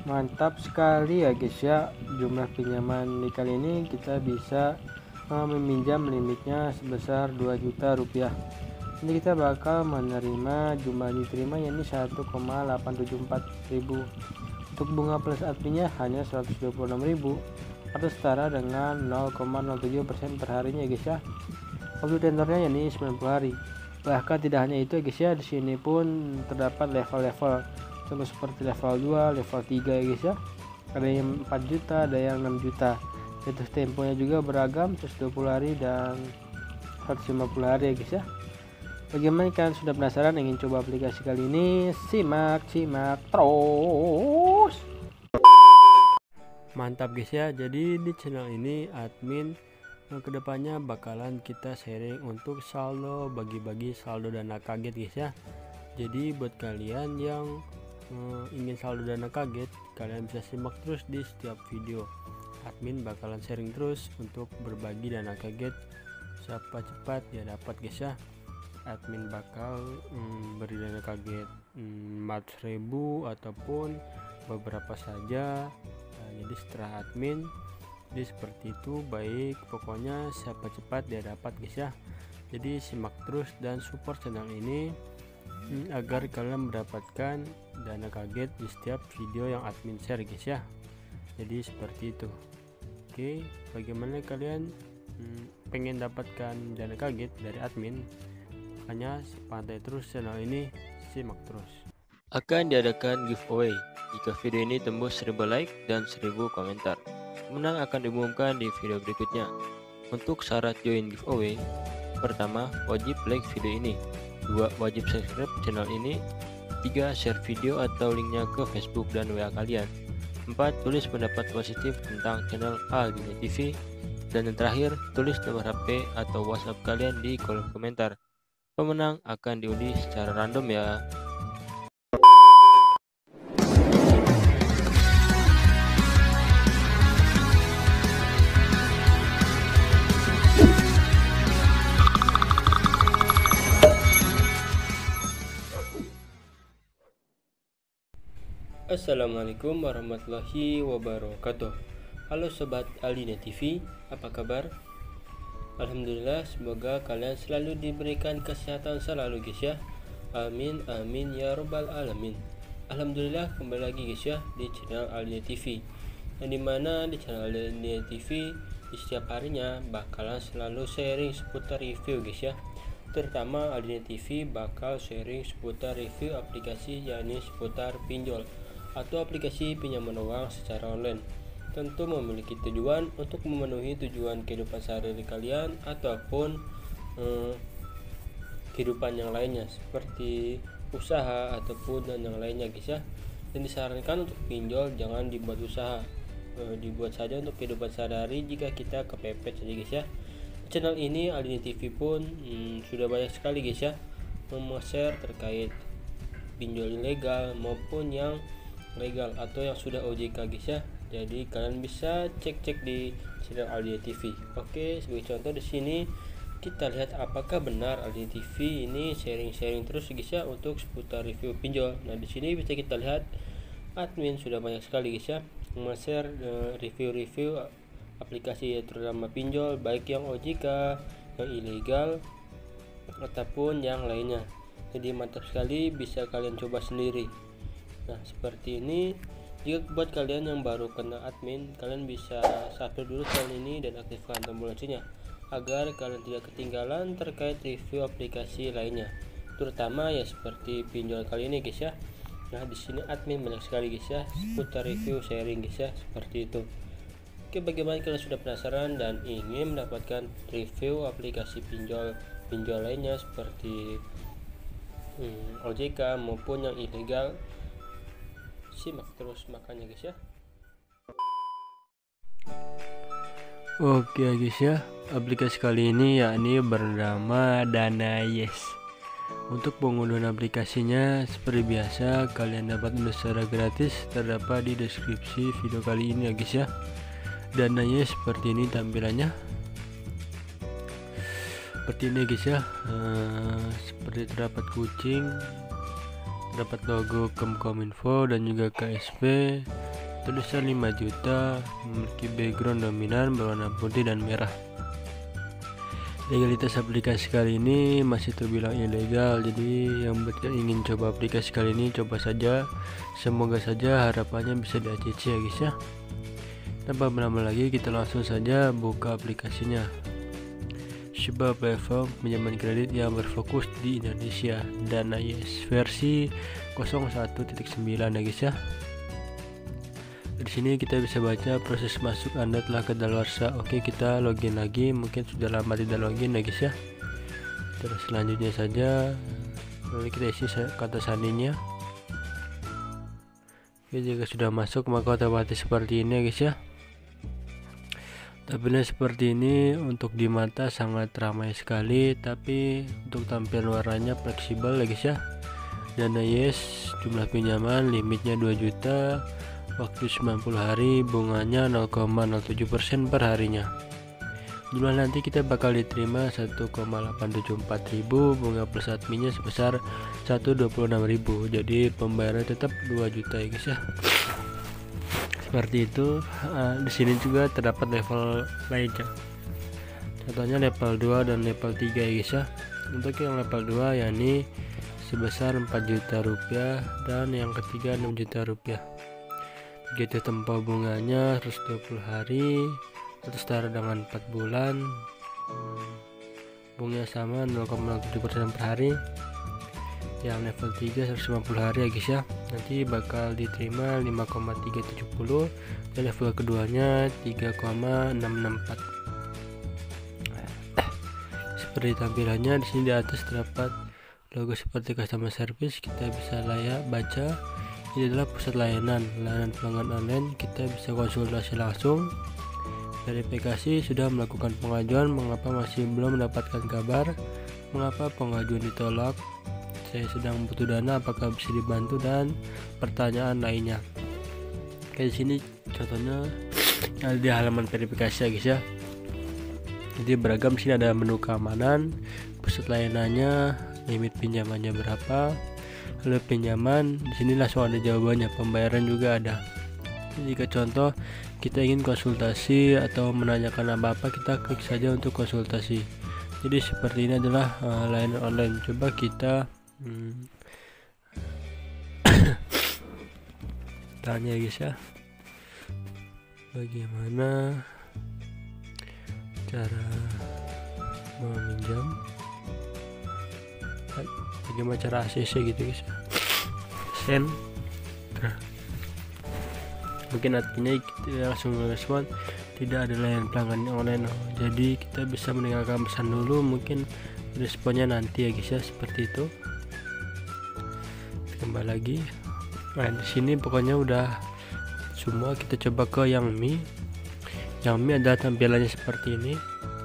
Mantap sekali ya guys ya, jumlah pinjaman di kali ini kita bisa meminjam limitnya sebesar 2 juta rupiah. Jadi kita bakal menerima jumlah diterima yakni 1,874 ribu. Untuk bunga plus adminnya hanya 126 ribu atau setara dengan 0,07% per harinya guys ya. Waktu tendernya yakni 90 hari. Bahkan tidak hanya itu guys ya, di sini pun terdapat level-level seperti level 2, level 3 ya guys ya. Ada yang 4 juta, ada yang 6 juta. Itu temponya juga beragam, 120 hari dan 150 hari ya guys ya. Bagaimana kalian sudah penasaran ingin coba aplikasi kali ini? Simak terus. Mantap guys ya. Jadi di channel ini admin kedepannya bakalan kita sharing untuk saldo, bagi-bagi saldo dana kaget guys ya. Jadi buat kalian yang ingin saldo dana kaget, kalian bisa simak terus di setiap video. Admin bakalan sharing terus untuk berbagi dana kaget, siapa cepat ya dapat guys ya. Admin bakal beri dana kaget 4.000 ataupun beberapa saja. Jadi setelah admin, jadi seperti itu, baik, pokoknya siapa cepat dia dapat guys ya. Jadi simak terus dan support channel ini agar kalian mendapatkan dana kaget di setiap video yang admin share guys ya. Jadi seperti itu. Oke, bagaimana kalian pengen dapatkan dana kaget dari admin? Hanya pantau terus channel ini, simak terus. Akan diadakan giveaway jika video ini tembus 1000 like dan 1000 komentar. Pemenang akan diumumkan di video berikutnya. Untuk syarat join giveaway: pertama, wajib like video ini. 2, wajib subscribe channel ini. 3, share video atau linknya ke Facebook dan WA kalian. 4, tulis pendapat positif tentang channel Aldina TV. Dan yang terakhir, tulis nomor HP atau WhatsApp kalian di kolom komentar. Pemenang akan diundi secara random ya. Assalamualaikum warahmatullahi wabarakatuh. Halo sobat Aldina TV, apa kabar? Alhamdulillah, semoga kalian selalu diberikan kesehatan selalu guys ya. Amin amin ya robbal alamin. Alhamdulillah, kembali lagi guys ya di channel Aldina TV. Yang dimana di channel Aldina TV di setiap harinya bakalan selalu sharing seputar review guys ya. Terutama Aldina TV bakal sharing seputar review aplikasi, yakni seputar pinjol atau aplikasi pinjaman uang secara online. Tentu memiliki tujuan untuk memenuhi tujuan kehidupan sehari-hari kalian ataupun kehidupan yang lainnya seperti usaha ataupun dan yang lainnya guys ya. Dan disarankan untuk pinjol jangan dibuat usaha, dibuat saja untuk kehidupan sehari-hari jika kita kepepet saja guys ya. Channel ini Aldina TV pun sudah banyak sekali guys ya mem-share terkait pinjol ilegal maupun yang legal atau yang sudah OJK guys ya. Jadi kalian bisa cek-cek di channel Aldina TV. Oke, sebagai contoh di sini kita lihat apakah benar Aldina TV ini sharing-sharing terus guys ya untuk seputar review pinjol. Nah, di sini bisa kita lihat admin sudah banyak sekali guys ya men-share review-review aplikasi terutama pinjol baik yang OJK, yang ilegal ataupun yang lainnya. Jadi mantap sekali, bisa kalian coba sendiri. Nah, seperti ini. Jika buat kalian yang baru kena admin, kalian bisa subscribe dulu channel ini dan aktifkan tombol loncengnya agar kalian tidak ketinggalan terkait review aplikasi lainnya, terutama ya seperti pinjol kali ini guys ya. Nah, di sini admin banyak sekali guys ya seputar review sharing guys ya, seperti itu. Oke, bagaimana kalian sudah penasaran dan ingin mendapatkan review aplikasi pinjol lainnya seperti OJK maupun yang ilegal? Simak terus makanya guys ya. Oke guys ya, aplikasi kali ini yakni bernama Dana Yes. Untuk pengunduhan aplikasinya seperti biasa kalian dapat download secara gratis, terdapat di deskripsi video kali ini ya guys ya. Dana Yes seperti ini tampilannya. Seperti ini guys ya, seperti terdapat kucing, dapat logo Kemkominfo dan juga KSP, tulisan 5 juta, memiliki background dominan berwarna putih dan merah. Legalitas aplikasi kali ini masih terbilang ilegal, jadi yang buat yang ingin coba aplikasi kali ini coba saja, semoga saja harapannya bisa di-ACC ya guys ya. Tanpa berlama lagi kita langsung saja buka aplikasinya. Sebuah platform pinjaman kredit yang berfokus di Indonesia, Dana Yes versi 01.9 ya guys ya. Di sini kita bisa baca proses masuk Anda telah kedaluarsa. Oke, kita login lagi, mungkin sudah lama tidak login ya guys ya. Terus selanjutnya saja lalu kita isi kata sandinya. Oke, jika sudah masuk maka otomatis seperti ini ya guys ya. Tampilan seperti ini untuk di mata sangat ramai sekali, tapi untuk tampilan warnanya fleksibel ya guys ya. Dana Yes, jumlah pinjaman limitnya 2 juta, waktu 90 hari, bunganya 0,07% per harinya. Jumlah nanti kita bakal diterima 1,874 ribu, bunga plus adminnya sebesar 126.000. Jadi pembayaran tetap 2 juta ya guys ya. Seperti itu. Di sini juga terdapat level lainnya. Contohnya level 2 dan level 3 ya guys ya. Untuk yang level 2 yakni sebesar 4 juta rupiah dan yang ketiga 6 juta rupiah. Begitu tempo bunganya 120 hari atau setara dengan 4 bulan. Bunganya sama 0,07% per hari. Yang level 3 150 hari ya guys ya. Nanti bakal diterima 5,370 dan level keduanya 3,664. Seperti tampilannya di sini di atas terdapat logo seperti customer service. Kita bisa baca ini adalah pusat layanan pelanggan online. Kita bisa konsultasi langsung. Verifikasi sudah melakukan pengajuan, mengapa masih belum mendapatkan kabar, mengapa pengajuan ditolak, saya sedang butuh dana, apakah bisa dibantu, dan pertanyaan lainnya. Kayak di sini contohnya ada di halaman verifikasi ya guys ya. Jadi beragam, sini ada menu keamanan, pusat layanannya, limit pinjamannya berapa, lalu pinjaman. Di sini langsung ada jawabannya, pembayaran juga ada. Jika contoh kita ingin konsultasi atau menanyakan apa-apa, kita klik saja untuk konsultasi. Jadi seperti ini adalah layanan online. Coba kita tanya guys ya, bagaimana cara meminjam, bagaimana cara ACC gitu guys, send. Mungkin artinya kita langsung respon, tidak ada layanan pelanggan online. Jadi kita bisa meninggalkan pesan dulu, mungkin responnya nanti ya guys ya, seperti itu. Kembali lagi. Nah di sini pokoknya udah semua. Kita coba ke yang Mi. Yang Mi adalah tampilannya seperti ini.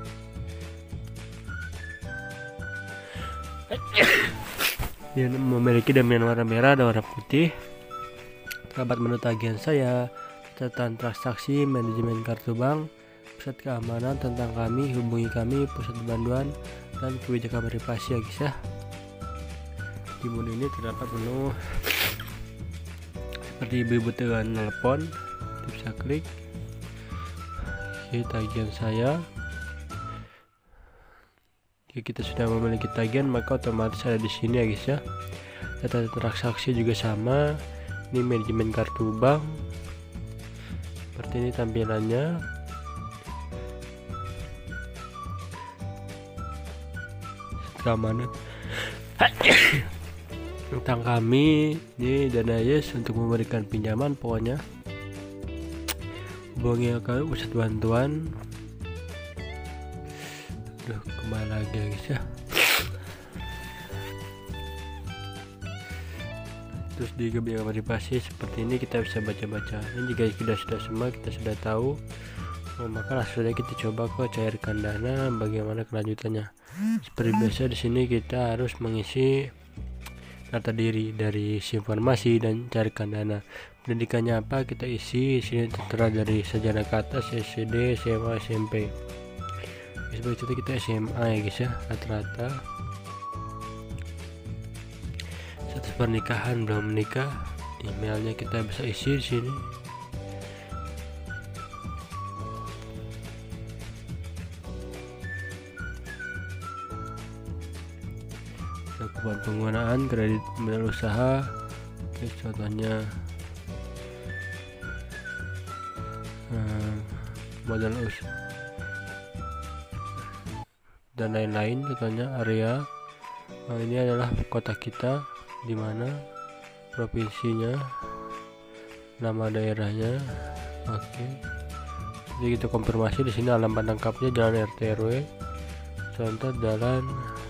Dia memiliki dominan warna merah dan warna putih. Terdapat menu tagihan saya, catatan transaksi, manajemen kartu bank, pusat keamanan, tentang kami, hubungi kami, pusat bantuan, dan kebijakan privasi ya guys ya. Di menu ini terdapat menu seperti ibu butuhan telepon, bisa klik. Oke, tagihan saya. Jika kita sudah memiliki tagihan maka otomatis ada di sini ya guys ya. Data transaksi juga sama. Ini manajemen kartu bank. Seperti ini tampilannya. Keamanan. Tentang kami, ini Dana Yes untuk memberikan pinjaman, pokoknya hubungi kami pusat bantuan. Kembali lagi ya guys ya. Terus di kebijakan privasi seperti ini kita bisa baca-baca. Ini jika kita sudah semua, kita sudah tahu, maka langsung saja kita coba ke cairkan dana, bagaimana kelanjutannya. Seperti biasa di sini kita harus mengisi data diri dari informasi dan cairkan dana. Pendidikannya apa kita isi. Di sini tertera dari sarjana ke atas, SD, SMA, SMP. Seperti itu kita SMA ya guys ya, rata-rata. Status pernikahan belum menikah, emailnya kita bisa isi di sini. tahapan penggunaan kredit modal usaha. Oke, contohnya modal usaha dan lain-lain, contohnya area. Ini adalah kota kita, di mana provinsinya, nama daerahnya. Oke, jadi kita konfirmasi di sini alamat lengkapnya jalan RT RW, contoh jalan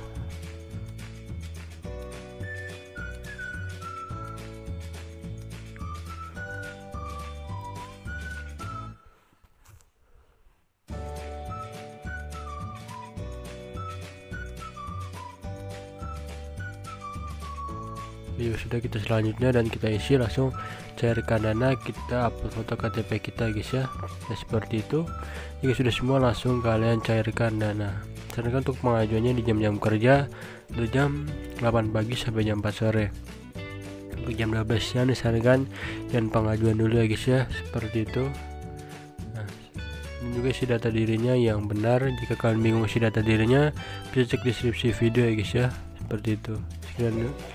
ya sudah, kita selanjutnya dan kita isi langsung cairkan dana, kita upload foto KTP kita guys ya. Seperti itu. Jika sudah semua, langsung kalian cairkan dana. Sarankan untuk pengajuannya di jam-jam kerja dari jam 8 pagi sampai jam 4 sore. Untuk jam 12 siang disarankan dan pengajuan dulu ya guys ya, seperti itu. Nah, ini juga isi data dirinya yang benar. Jika kalian bingung isi data dirinya, bisa cek deskripsi video ya guys ya, seperti itu.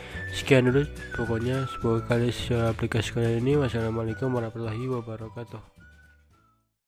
Sekian dulu pokoknya, semoga kalian aplikasi kalian ini. Wassalamualaikum warahmatullahi wabarakatuh.